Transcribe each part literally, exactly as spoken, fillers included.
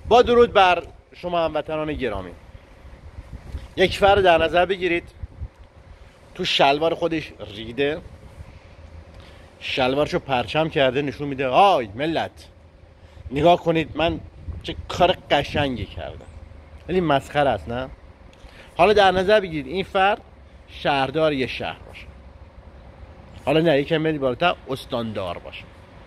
با درود بر شما هموطنان گرامی، یک فرد در نظر بگیرید تو شلوار خودش ریده، شلوارشو پرچم کرده، نشون میده آی ملت نگاه کنید من چه کار قشنگی کردم. ولی مسخره است نه؟ حالا در نظر بگیرید این فرد شهردار یه شهر باشه، حالا نه یکم برید بالاتر استاندار باشه،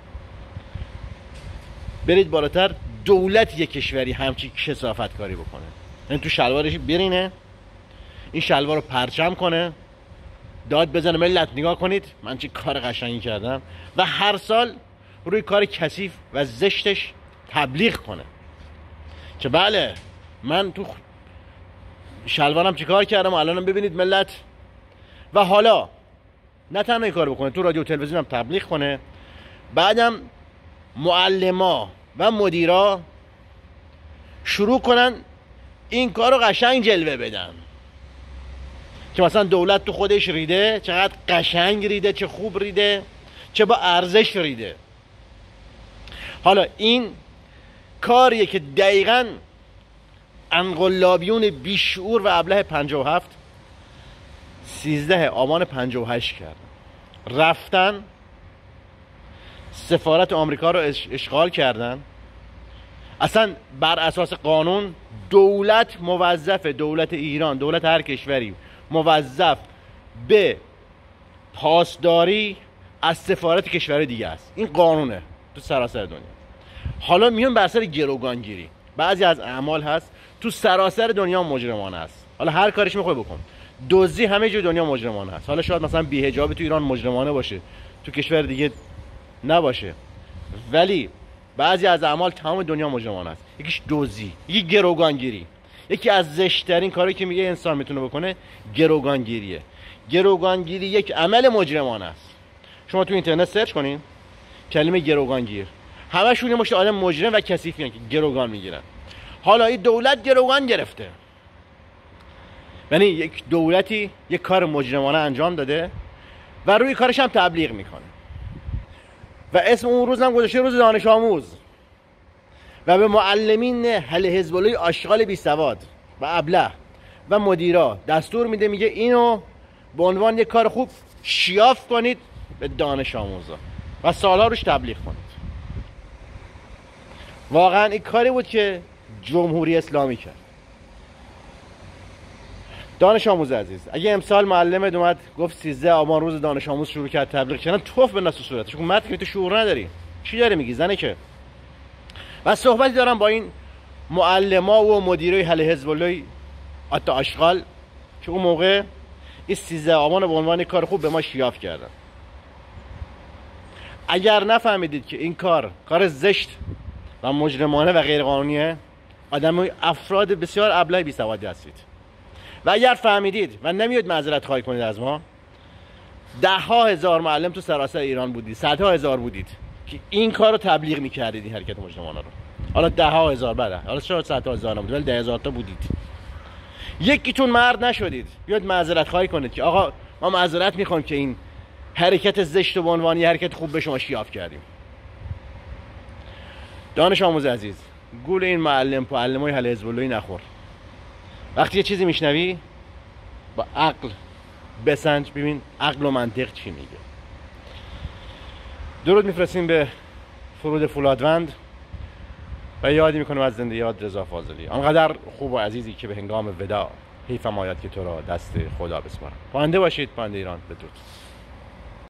برید بالاتر دولت یک کشوری همچی کثافت کاری بکنه، یعنی تو شلوارش برینه، این شلوار رو پرچم کنه، داد بزنه ملت نگاه کنید من چه کار قشنگی کردم و هر سال روی کار کثیف و زشتش تبلیغ کنه که بله من تو شلوارم چه کار کردم و الانم ببینید ملت. و حالا نه تنها این کار بکنه، تو رادیو و تلویزیون هم تبلیغ کنه، بعدم معلما و مدیرا شروع کنن این کار رو قشنگ جلوه بدن که مثلا دولت تو خودش ریده، چقدر قشنگ ریده، چه خوب ریده، چه با ارزش ریده. حالا این کاریه که دقیقاً انقلابیون بیشعور و ابله پنجاه و هفت سیزده آبان پنجاه و هشت کردن، رفتن سفارت آمریکا رو اشغال کردن. اصلا بر اساس قانون دولت موظف، دولت ایران، دولت هر کشوری موظف به پاسداری از سفارت کشور دیگه است، این قانونه تو سراسر دنیا. حالا میون بر سر گروگانگیری، بعضی از اعمال هست تو سراسر دنیا مجرمانه است، حالا هر کارش میخوای بکن. دزدی همه جای دنیا مجرمانه است، حالا شاید مثلا بی‌حجابی تو ایران مجرمانه باشه، تو کشور دیگه نباشه، ولی بعضی از اعمال تمام دنیا مجرمانه است. یکیش دزدی، یکی گروگانگیری. یکی از زشت‌ترین کاری که میگه انسان میتونه بکنه گروگانگیریه. گروگانگیری یک عمل مجرمانه است. شما تو اینترنت سرچ کنین کلمه گروگانگیر، همشون یه مشت آدم مجرم و کثیفین که گروگان میگیرن. حالا این دولت گروگان گرفته، یعنی یک دولتی یک کار مجرمانه انجام داده و روی کارش هم تبلیغ میکنه و اسم اون روز هم گذاشته روز دانش آموز و به معلمین اهل حزب الله آشغال بی سواد و ابله و مدیرا دستور میده، میگه اینو به عنوان یک کار خوب شیاف کنید به دانش آموزا و سالها روش تبلیغ کنید. واقعا این کاری بود که جمهوری اسلامی کرد. دانش آموز عزیز، اگه امسال معلمت اومد گفت سیزده آبان روز دانش آموز شروع کرد تبلیغ کردن، توف بنداز تو صورتش. مت که تو شعور نداری، چی داره میگی زنه که؟ و صحبتی دارم با این معلما و مدیرای اهل حزب الله حتی آشغال که اون موقع این سیزده آبان به عنوان کار خوب به ما شیاف کردن. اگر نفهمیدید که این کار کار زشت و مجرمانه و غیر قانونیه، آدمای افراد بسیار ابله بی سوادی هستید. و اگر فهمیدید و نمیاد معذرت خواهی کنید از ما، ده ها هزار معلم تو سراسر ایران بودید، صدها هزار بودید که این کار رو تبلیغ میکردید، این حرکت مجرمانه رو. حالا ده ها هزار بله، حالا شاید صدها هزار نبود ولی ده هزار تا بودید. یکیتون مرد نشدید بیاد معذرت خواهی کنید که آقا ما معذرت میخوایم که این حرکت زشت و به عنوان یه حرکت خوب به شما شیاف کردیم. دانش آموز عزیز، گول این معلم معلمای اهل حزب الله نخور. وقتی یه چیزی میشنوی با عقل بسنج، ببین عقل و منطق چی میگه. درود میفرستیم به فرود فولادوند و یادی میکنم از زنده یاد رضا فاضلی، آنقدر خوب و عزیزی که به هنگام وداع حیفم آید که تو را دست خدا بسپارم. پاینده باشید، پاینده ایران. بدرود.